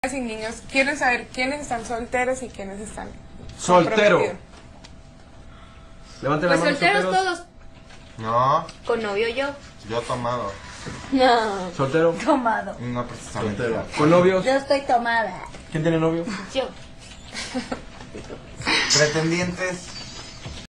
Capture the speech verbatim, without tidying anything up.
Sin niños, quiero saber quiénes están solteros y quiénes están soltero. Levanten la Pues mano, solteros solteros. todos. No, Con novio yo. yo tomado. No. Soltero. Tomado. No precisamente. Soltero. Con novios. Yo estoy tomada. ¿Quién tiene novio? Yo. Pretendientes.